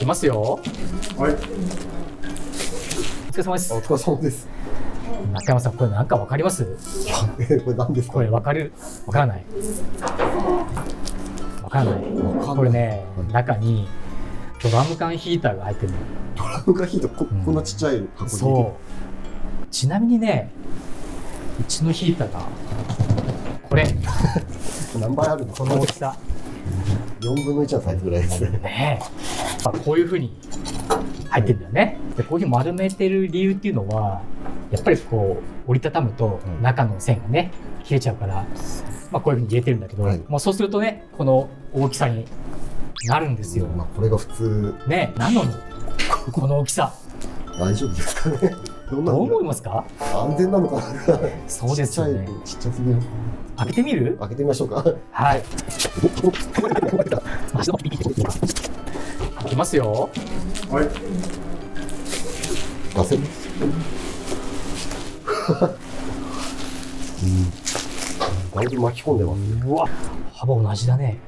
ますよ。 はい。 お疲れ様です。 お疲れ様です。 中山さん、これなんかわかります？ これ何ですか？ これわからない。わからない。これね、中にドラム缶ヒーターが入ってるの。 ドラム缶ヒーター、こんなちっちゃい箱に。 そう。ちなみにね、うちのヒーターがこれ。 何倍あるの？ この大きさ。 4分の1のサイズぐらいですね。 ねえ。こういう風に入ってるんだよね。で、こういうふうに丸めてる理由っていうのは、やっぱりこう折りたたむと中の線がね切れちゃうから、こういうふうに入れてるんだけど、 はい、 もうそうするとねこの大きさになるんですよ。 これが普通ね。なのにこの大きさ大丈夫ですかね？ どう思いますか？ 安全なのかな？ そうですよね。 ちっちゃすぎます。 開けてみる？ 開けてみましょうか。 はい。開けますよ。 はい。 出せます。だいぶ巻き込んでます。 うわ、幅同じだね。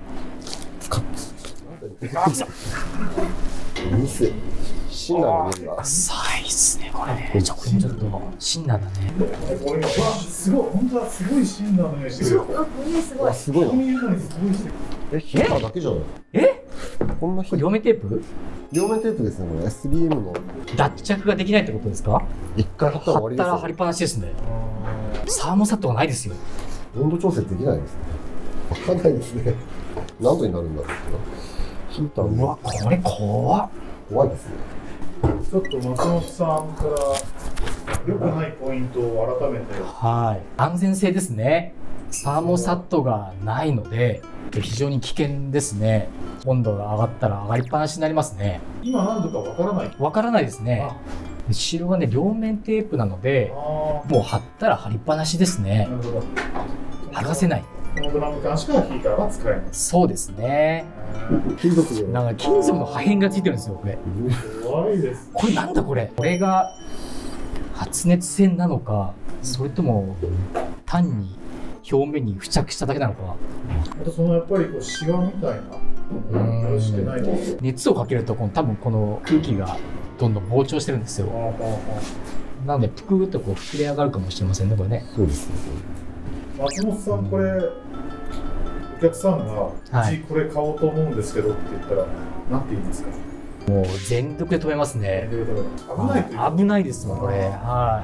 ミス。シンナーの面が。 サイズね、これね。これもちょっとシンナーだね。 すごい、本当はすごいシンナーの匂いしてくる。 すごい。すごいな。 ヒーターだけじゃない？こんなこれ両面テープ？ 両面テープですね、これ。3M の。 脱着ができないってことですか？ 一回貼ったら終わりですよ。 貼ったら貼りっぱなしですね。サーモサットがないですよ。 温度調節できないですね。わかんないですね。何度になるんだろう。ヒーター。 うわ、これ怖いですね。 ちょっと松本さんから良くないポイントを改めて。 はい。安全性ですね。サーモサットがないので非常に危険ですね。温度が上がったら上がりっぱなしになりますね。 今何度かわからない。 わからないですね。後ろはね両面テープなのでもう貼ったら貼りっぱなしですね。 なるほど。 剥がせない。 このドラム缶しかヒーターは使えない。 そうですね。 金属で。 なんか金属の破片がついてるんですよこれ。 怖いです。 これなんだこれ。これが発熱線なのか、それとも単に表面に付着しただけなのか。 あとそのやっぱりこうシワみたいなよろしくないです。 熱をかけると多分この空気がどんどん膨張してるんですよ。なのでぷくーっとこう膨れ上がるかもしれませんねこれね。 そうですね。 松本さんこれお客さんがうちこれ買おうと思うんですけどって言ったら何て言いますか？ もう全力で止めますね。 危ないという。 危ないですもんこれ。はい。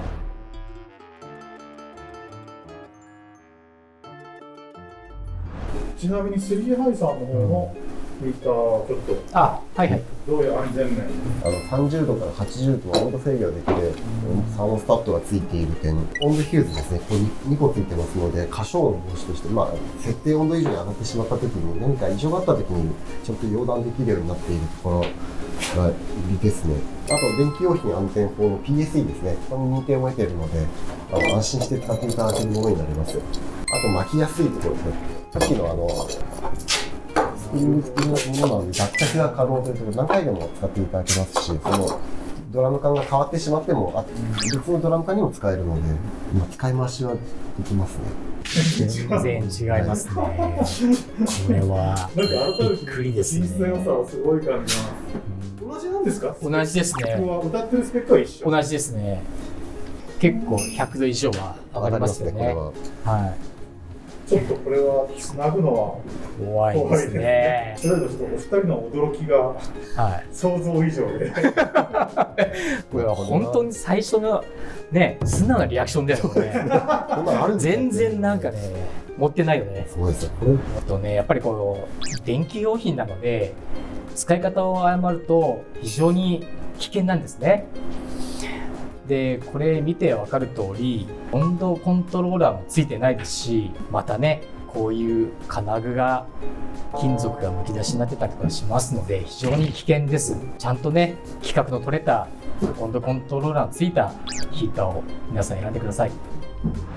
ちなみにスリーハイさんの方のヒーターちょっとはいはい。 どういう安全面 30度から80度の温度制御ができるサーモスタットがついている点、温度ヒューズですね、ここに2個ついてますので、過小温防止として、設定温度以上に上がってしまったときに、何か異常があったときに、ちゃんと溶断できるようになっているところが売りですね。あと、電気用品安全法の PSE ですね、ここに認定を得ているので、安心して使っていただけるものになります。あと、巻きやすいところですね。さっきのスプリング付きのものなので脱着が可能というところ、何回でも使っていただけますし、そのドラム缶が変わってしまっても、別のドラム缶にも使えるので、使い回しはできますね。 全然違いますね。これはびっくりですね。 品質の良さをすごい感じます。同じなんですか？ 同じですね。 歌ってるスペックは一緒。 同じですね。結構100度以上は上がりますよね。はい。 ちょっとこれはつなぐのは怖いですね。 それでちょっとお二人の驚きが想像以上で。 これは本当に最初のね素直なリアクションだよね。全然なんかね持ってないよね。 そうですよ。 あとねやっぱりこう電気用品なので使い方を誤ると非常に危険なんですね。でこれ見て分かる通り温度コントローラーもついてないですし、またねこういう金具が金属がむき出しになってたりとかしますので非常に危険です。ちゃんとね規格の取れた温度コントローラーのついたヒーターを皆さん選んでください。